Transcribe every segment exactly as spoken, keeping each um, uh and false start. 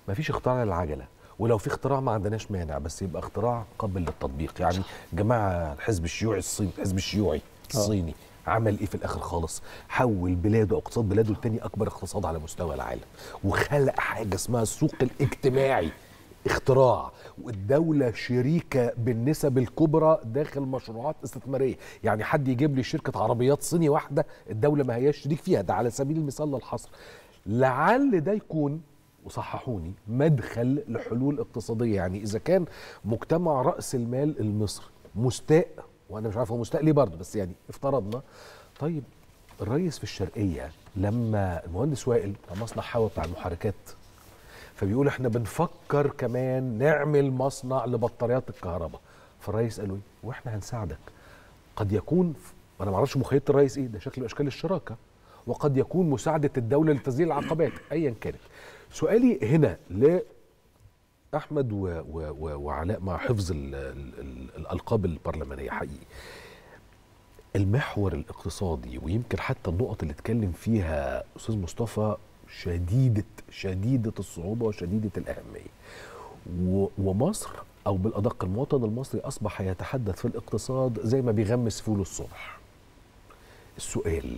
مفيش اختراع للعجله، ولو في اختراع ما عندناش مانع، بس يبقى اختراع قابل للتطبيق. يعني جماعه الحزب الشيوعي الصيني الحزب الشيوعي الصيني عمل ايه في الاخر خالص؟ حول بلاده اقتصاد بلاده لتاني اكبر اقتصاد على مستوى العالم، وخلق حاجه اسمها السوق الاجتماعي. اختراع، والدولة شريكة بالنسب الكبرى داخل مشروعات استثمارية. يعني حد يجيب لي شركة عربيات صيني واحدة الدولة ما هياش شريك فيها، ده على سبيل المثال للحصر. لعل ده يكون، وصححوني، مدخل لحلول اقتصادية. يعني إذا كان مجتمع رأس المال المصري مستاء، وأنا مش عارف هو مستاء ليه برضه، بس يعني افترضنا، طيب الرئيس في الشرقية لما المهندس وائل بتاع مصنع حوا بتاع المحركات، فبيقول احنا بنفكر كمان نعمل مصنع لبطاريات الكهرباء، فالرئيس قال له ايه؟ واحنا هنساعدك. قد يكون، وانا ما اعرفش مخيله الرئيس ايه، ده شكل اشكال الشراكه، وقد يكون مساعده الدوله لتذليل العقبات ايا كانت. سؤالي هنا لاحمد و و و وعلاء مع حفظ ال ال ال الالقاب البرلمانيه، حقيقي المحور الاقتصادي، ويمكن حتى النقط اللي اتكلم فيها استاذ مصطفى شديدة شديدة الصعوبة وشديدة الأهمية، ومصر أو بالأدق المواطن المصري أصبح يتحدث في الاقتصاد زي ما بيغمس فول الصبح. السؤال،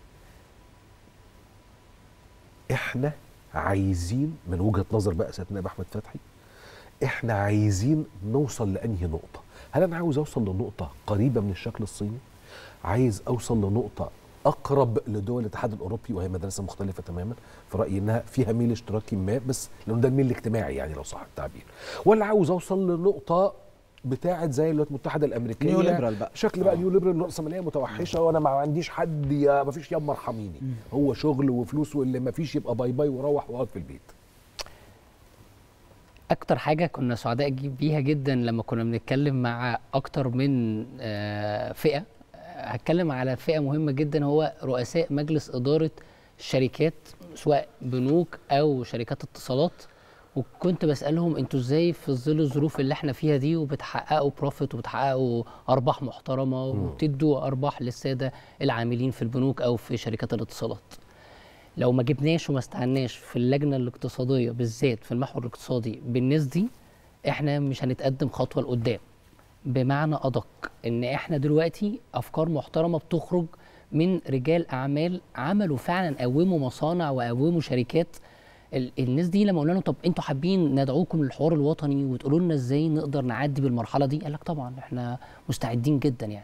إحنا عايزين من وجهة نظر بقى سيادة النائب أحمد فتحي، إحنا عايزين نوصل لأنهي نقطة؟ هل أنا عاوز أوصل لنقطة قريبة من الشكل الصيني؟ عايز أوصل لنقطة اقرب لدول الاتحاد الاوروبي وهي مدرسه مختلفه تماما في رايي، انها فيها ميل اشتراكي ما، بس لانه ده الميل الاجتماعي يعني لو صح التعبير، ولا عاوز اوصل لنقطه بتاعه زي الولايات المتحده الامريكيه نيو ليبرال بقى، شكل بقى نيو ليبرال، راسماليه متوحشه، وانا ما عنديش حد، يا ما فيش ياما ارحميني، هو شغل وفلوس، واللي ما فيش يبقى باي باي وروح واقعد في البيت. اكتر حاجه كنا سعداء بيها جدا لما كنا بنتكلم مع اكتر من فئه، هتكلم على فئة مهمة جدا، هو رؤساء مجلس إدارة شركات سواء بنوك أو شركات اتصالات، وكنت بسألهم انتوا ازاي في ظل الظروف اللي احنا فيها دي وبتحققوا بروفيت وبتحققوا أرباح محترمة وبتدوا أرباح للسادة العاملين في البنوك أو في شركات الاتصالات. لو ما جبناش وما استعناش في اللجنة الاقتصادية بالذات في المحور الاقتصادي بالناس دي، احنا مش هنتقدم خطوة لقدام. بمعنى أدق إن إحنا دلوقتي أفكار محترمة بتخرج من رجال أعمال عملوا فعلا، قوموا مصانع وقوموا شركات. الناس دي لما قلنا لهم طب أنتوا حابين ندعوكم للحوار الوطني وتقولوا لنا إزاي نقدر نعدي بالمرحلة دي، قال لك طبعا إحنا مستعدين جدا يعني.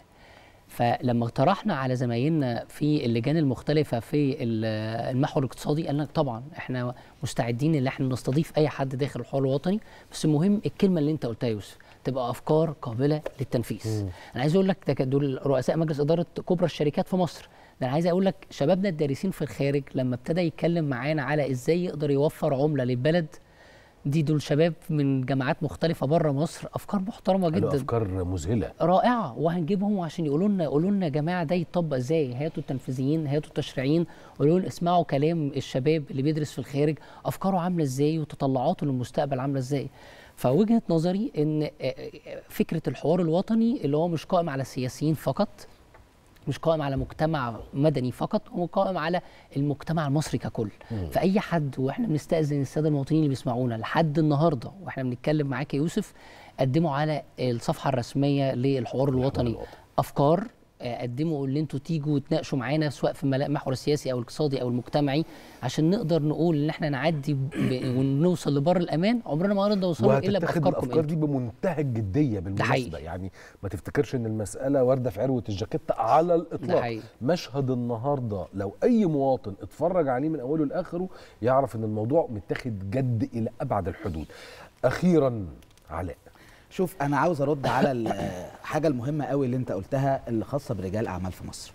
فلما اقترحنا على زمايلنا في اللجان المختلفة في المحور الاقتصادي قال لك طبعا احنا مستعدين ان احنا نستضيف اي حد داخل الحوار الوطني، بس المهم الكلمة اللي انت قلتها يا يوسف تبقى افكار قابلة للتنفيذ. مم. انا عايز اقول لك دول رؤساء مجلس ادارة كبرى الشركات في مصر، ده انا عايز اقول لك شبابنا الدارسين في الخارج لما ابتدى يتكلم معانا على ازاي يقدر يوفر عملة للبلد دي، دول شباب من جامعات مختلفه بره مصر، افكار محترمه جدا، افكار مذهله رائعه، وهنجيبهم عشان يقولوا لنا يقولوا لنا يا جماعه ده يتطبق ازاي، هاتوا التنفيذيين هاتوا التشريعيين، قولوا لنا اسمعوا كلام الشباب اللي بيدرس في الخارج افكاره عامله ازاي وتطلعاته للمستقبل عامله ازاي. فوجهه نظري ان فكره الحوار الوطني اللي هو مش قائم على السياسيين فقط، مش قائم على مجتمع مدني فقط، هو قائم على المجتمع المصري ككل. مم. فأي حد، واحنا بنستأذن السادة المواطنين اللي بيسمعونا لحد النهارده واحنا بنتكلم معاك يا يوسف، قدموا على الصفحة الرسمية للحوار الوطني أفكار، قدموا اللي انتوا تيجوا وتناقشوا معانا سواء في المحور السياسي او الاقتصادي او المجتمعي، عشان نقدر نقول ان احنا نعدي ونوصل لبر الامان. عمرنا ما نقدر نوصل الا بافكاركم. الافكار دي بمنتهى الجديه بالمناسبه، يعني ما تفتكرش ان المساله ورده في عروه الجاكيته على الاطلاق. مشهد النهارده لو اي مواطن اتفرج عليه من اوله لاخره يعرف ان الموضوع متاخد جد الى ابعد الحدود. اخيرا علاء، شوف انا عاوز ارد على الحاجه المهمه قوي اللي انت قلتها اللي خاصه برجال اعمال في مصر.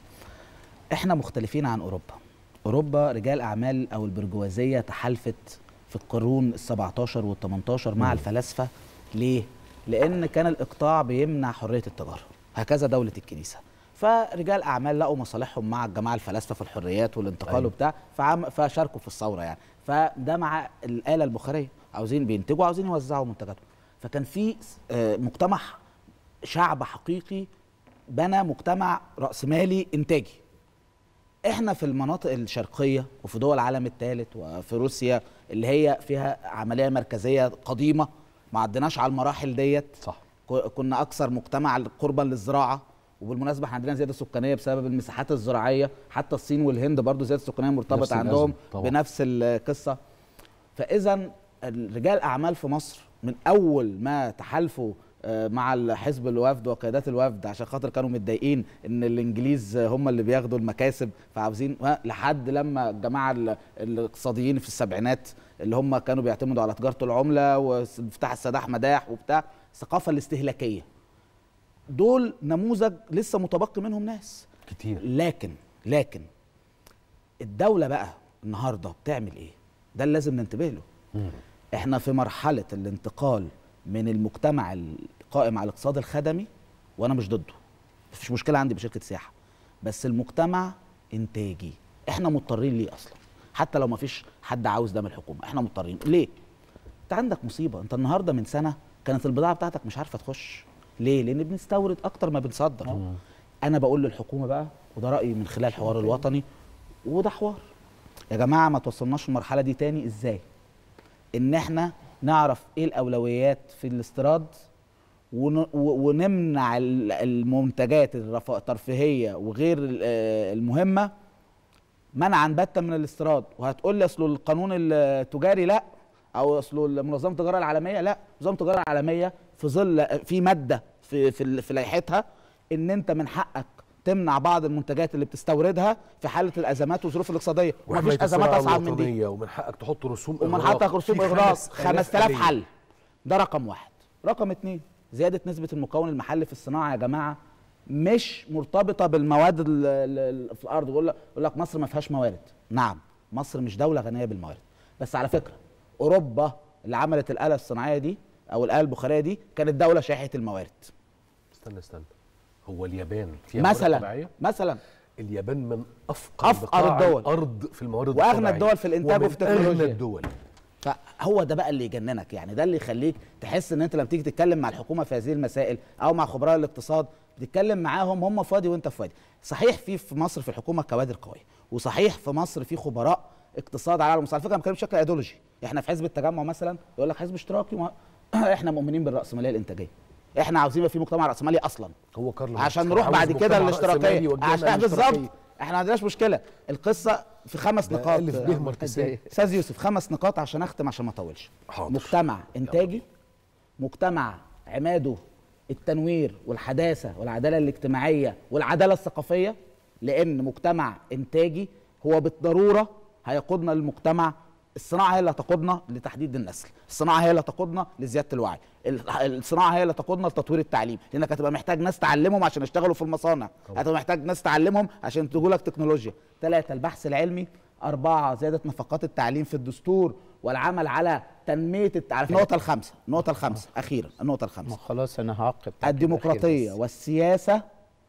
احنا مختلفين عن اوروبا. اوروبا رجال اعمال او البرجوازيه تحالفت في القرون السبعتاشر والتمنتاشر مع الفلاسفه. ليه؟ لان كان الاقطاع بيمنع حريه التجاره، هكذا دوله الكنيسه. فرجال اعمال لقوا مصالحهم مع الجماعه الفلاسفه في الحريات والانتقال وبتاع، فعم فشاركوا في الثوره يعني. فده مع الاله البخاريه، عاوزين بينتجوا عاوزين يوزعوا منتجاتهم. فكان في مجتمع شعب حقيقي بنى مجتمع رأسمالي إنتاجي. احنا في المناطق الشرقية وفي دول العالم الثالث وفي روسيا اللي هي فيها عمليه مركزيه قديمه، ما عدناش على المراحل ديت. صح. كنا اكثر مجتمع قربا للزراعه، وبالمناسبه احنا عندنا زياده سكانيه بسبب المساحات الزراعيه، حتى الصين والهند برضو زياده سكانيه مرتبطه عندهم بنفس القصه. فاذا رجال اعمال في مصر من اول ما تحالفوا مع حزب الوفد وقيادات الوفد عشان خاطر كانوا متضايقين ان الانجليز هم اللي بياخدوا المكاسب فعاوزين، لحد لما الجماعه الاقتصاديين في السبعينات اللي هم كانوا بيعتمدوا على تجاره العمله وافتح السداح مداح وبتاع الثقافه الاستهلاكيه، دول نموذج لسه متبقي منهم ناس كتير. لكن لكن الدوله بقى النهارده بتعمل ايه؟ ده اللي لازم ننتبه له. مم. احنا في مرحله الانتقال من المجتمع القائم على الاقتصاد الخدمي، وانا مش ضده، مفيش مشكله عندي بشركه سياحه، بس المجتمع انتاجي. احنا مضطرين ليه اصلا؟ حتى لو مفيش حد عاوز ده من الحكومه، احنا مضطرين ليه؟ انت عندك مصيبه، انت النهارده من سنه كانت البضاعه بتاعتك مش عارفه تخش. ليه؟ لان بنستورد اكتر ما بنصدر. مم. انا بقول للحكومه بقى، وده رايي من خلال الحوار الوطني، وده حوار يا جماعه ما توصلناش المرحله دي تاني. ازاي؟ ان احنا نعرف ايه الاولويات في الاستيراد ونمنع المنتجات الترفيهيه وغير المهمه منعا باتا من الاستيراد. وهتقول لي اصل القانون التجاري لا، او اصل منظمه التجاره العالميه لا. منظمه التجاره العالميه في ظل في ماده في في, في لائحتها ان انت من حقك تمنع بعض المنتجات اللي بتستوردها في حاله الازمات والظروف الاقتصاديه، ومفيش ازمات اصعب من دي. ومن حقك تحط رسوم اغراق، ومن حقك رسوم اغراق خمسة آلاف حل. ده رقم واحد. رقم اتنين، زياده نسبه المكون المحلي في الصناعه يا جماعه مش مرتبطه بالمواد في الارض. يقول لك يقول لك مصر ما فيهاش موارد. نعم، مصر مش دوله غنيه بالموارد، بس على فكره اوروبا اللي عملت الاله الصناعيه دي او الاله البخاريه دي كانت دوله شاحه الموارد. استنى استنى هو اليابان فيها مثلا طبيعية؟ مثلا اليابان من افقر, أفقر الدول الارض في الموارد واغنى الدول في الانتاج وفي التكنولوجيا. الدول. فهو ده بقى اللي يجننك، يعني ده اللي يخليك تحس ان انت لما تيجي تتكلم مع الحكومه في هذه المسائل او مع خبراء الاقتصاد بتتكلم معاهم هم في وادي وانت في وادي. صحيح في في مصر في الحكومه كوادر قويه، وصحيح في مصر في خبراء اقتصاد على المستوى. على فكره ما بتكلمش بشكل ايديولوجي. احنا في حزب التجمع مثلا يقول لك حزب اشتراكي و... احنا مؤمنين بالراسماليه الانتاجيه. احنا عاوزين يبقى في مجتمع راسمالي اصلا، هو كارل عشان نروح بعد كده للاشتراكيه. عشان بالظبط احنا ما عندناش مشكله. القصه في خمس نقاط استاذ يوسف، خمس نقاط عشان اختم عشان ما اطولش. مجتمع انتاجي، مجتمع عماده التنوير والحداثه والعداله الاجتماعيه والعداله الثقافيه، لان مجتمع انتاجي هو بالضروره هيقودنا للمجتمع. الصناعه هي اللي هتقودنا لتحديد النسل، الصناعه هي اللي هتقودنا لزياده الوعي، الصناعه هي اللي تقودنا لتطوير التعليم، لانك هتبقى محتاج ناس تعلمهم عشان يشتغلوا في المصانع، هتبقى محتاج ناس تعلمهم عشان تجوا لك تكنولوجيا. ثلاثه البحث العلمي. أربعة زيادة نفقات التعليم في الدستور والعمل على تنمية التعليم. النقطة الخامسة، النقطة الخامسة أخيرا، النقطة الخامسة خلاص أنا هعقب. الديمقراطية والسياسة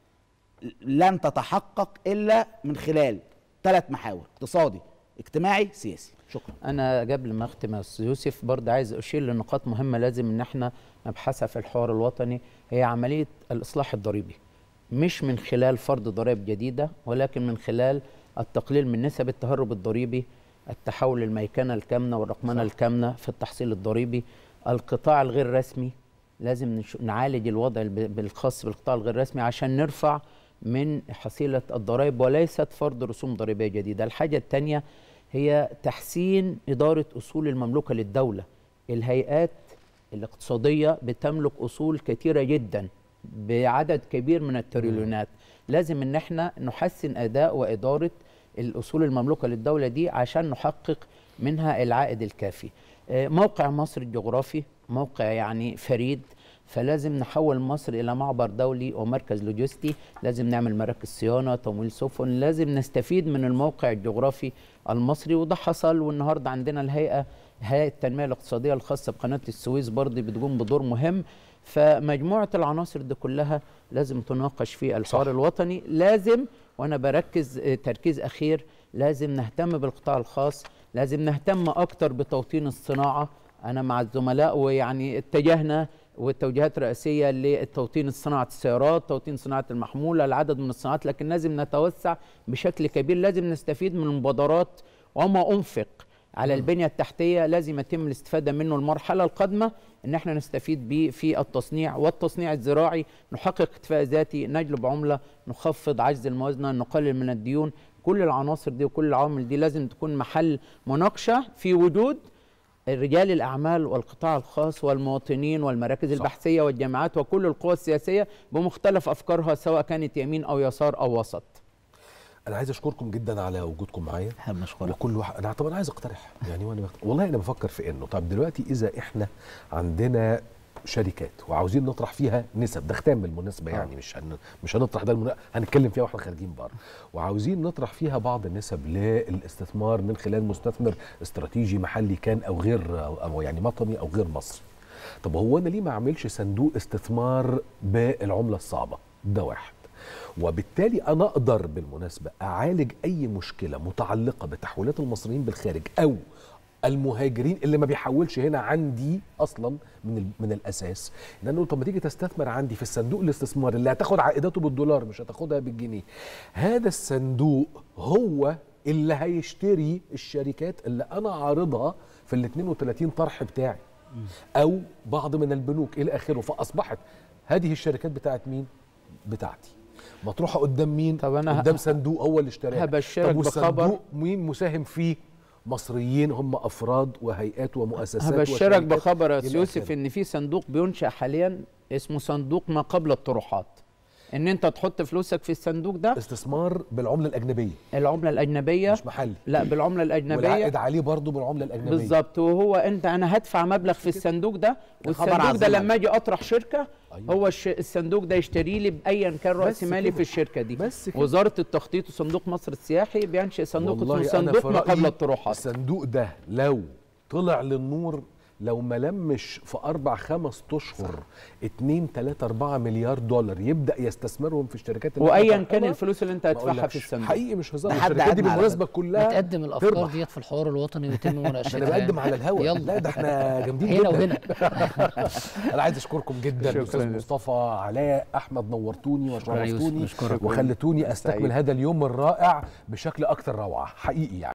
لن تتحقق إلا من خلال ثلاث محاور: اقتصادي، اجتماعي، سياسي. شكرا. انا قبل ما اختم يا استاذ يوسف برضه عايز اشير لنقاط مهمه لازم ان احنا نبحثها في الحوار الوطني، هي عمليه الاصلاح الضريبي، مش من خلال فرض ضرائب جديده ولكن من خلال التقليل من نسب التهرب الضريبي، التحول للميكنه الكامنه والرقمنه الكامنه في التحصيل الضريبي. القطاع الغير رسمي لازم نعالج الوضع بالخاص بالقطاع الغير رسمي عشان نرفع من حصيله الضرائب وليست فرض رسوم ضريبيه جديده. الحاجه الثانيه هي تحسين إدارة أصول المملوكة للدولة. الهيئات الاقتصادية بتملك أصول كثيرة جدا بعدد كبير من التريليونات، لازم إن احنا نحسن أداء وإدارة الأصول المملوكة للدولة دي عشان نحقق منها العائد الكافي. موقع مصر الجغرافي موقع يعني فريد، فلازم نحول مصر إلى معبر دولي ومركز لوجستي، لازم نعمل مراكز صيانة، تمويل سفن، لازم نستفيد من الموقع الجغرافي المصري، وده حصل. والنهاردة عندنا الهيئة هيئة التنمية الاقتصادية الخاصة بقناة السويس برضه بتقوم بدور مهم. فمجموعة العناصر دي كلها لازم تناقش في الحوار الوطني. لازم، وأنا بركز تركيز أخير، لازم نهتم بالقطاع الخاص، لازم نهتم أكتر بتوطين الصناعة. أنا مع الزملاء ويعني اتجهنا والتوجيهات الرئاسية للتوطين صناعة السيارات، توطين صناعة المحمولة، العدد من الصناعات، لكن لازم نتوسع بشكل كبير. لازم نستفيد من المبادرات وما أنفق على البنيه التحتيه لازم يتم الاستفاده منه. المرحله القادمه ان احنا نستفيد بيه في التصنيع والتصنيع الزراعي، نحقق اكتفاء ذاتي، نجلب عمله، نخفض عجز الموازنه، نقلل من الديون. كل العناصر دي وكل العوامل دي لازم تكون محل مناقشه في وجود رجال الأعمال والقطاع الخاص والمواطنين والمراكز صح. البحثية والجامعات وكل القوى السياسية بمختلف أفكارها سواء كانت يمين أو يسار أو وسط. أنا عايز أشكركم جدا على وجودكم معايا. حابب أشكرك. وكل واحد أنا طبعا عايز أقترح يعني وأنا بقترح. والله أنا بفكر في إنه طب دلوقتي إذا إحنا عندنا شركات وعاوزين نطرح فيها نسب، ده ختام بالمناسبه يعني مش هن... مش هنطرح ده المنا... هنتكلم فيها واحنا خارجين بره، وعاوزين نطرح فيها بعض النسب للاستثمار من خلال مستثمر استراتيجي محلي كان او غير او, أو يعني وطني او غير مصري. طب هو انا ليه ما اعملش صندوق استثمار بالعمله الصعبه؟ ده واحد. وبالتالي انا اقدر بالمناسبه اعالج اي مشكله متعلقه بتحويلات المصريين بالخارج او المهاجرين اللي ما بيحولش هنا عندي اصلا من من الاساس. لانه طب ما تيجي تستثمر عندي في الصندوق الاستثمار اللي هتاخد عائداته بالدولار مش هتاخدها بالجنيه، هذا الصندوق هو اللي هيشتري الشركات اللي انا عارضها في ال اثنين وثلاثين طرح بتاعي او بعض من البنوك الى اخره. فاصبحت هذه الشركات بتاعت مين؟ بتاعتي، مطروحه قدام مين؟ طب أنا قدام صندوق هو اللي اشتراها. هبشرك بخبر. مين مساهم فيه؟ مصريين هم افراد وهيئات ومؤسسات. هبشرك بخبر يا يوسف ان في صندوق بينشأ حاليا اسمه صندوق ما قبل الطروحات، ان انت تحط فلوسك في الصندوق ده استثمار بالعمله الاجنبيه. العمله الاجنبيه مش محلي، لا بالعمله الاجنبيه والعائد عليه برضه بالعمله الاجنبيه بالظبط. وهو انت انا هدفع مبلغ في الصندوق ده، والصندوق ده لما اجي اطرح شركه أيوة. هو الصندوق ده يشتري لي بايا كان راس مالي في الشركه دي. بس وزاره التخطيط وصندوق مصر السياحي بينشئ صندوق اسمه صندوق ما قبل الطروحات. الصندوق ده لو طلع للنور، لو ما لمش في اربع خمس اشهر اتنين تلاتة اربعة مليار دولار يبدا يستثمرهم في الشركات اللي وايا كان الفلوس اللي انت هتدفعها في الصندوق. حقيقي مش هزار، الشركات دي بالمناسبه كلها بتقدم الافكار ديت في الحوار الوطني ويتم مناقشتها. انا بقدم على الهوا. لا ده احنا جامدين هنا جدا وهنا. انا عايز اشكركم جدا استاذ مصطفى، علاء، احمد، نورتوني وشرفتوني وخلتوني استكمل هذا اليوم الرائع بشكل اكثر روعه حقيقي يعني.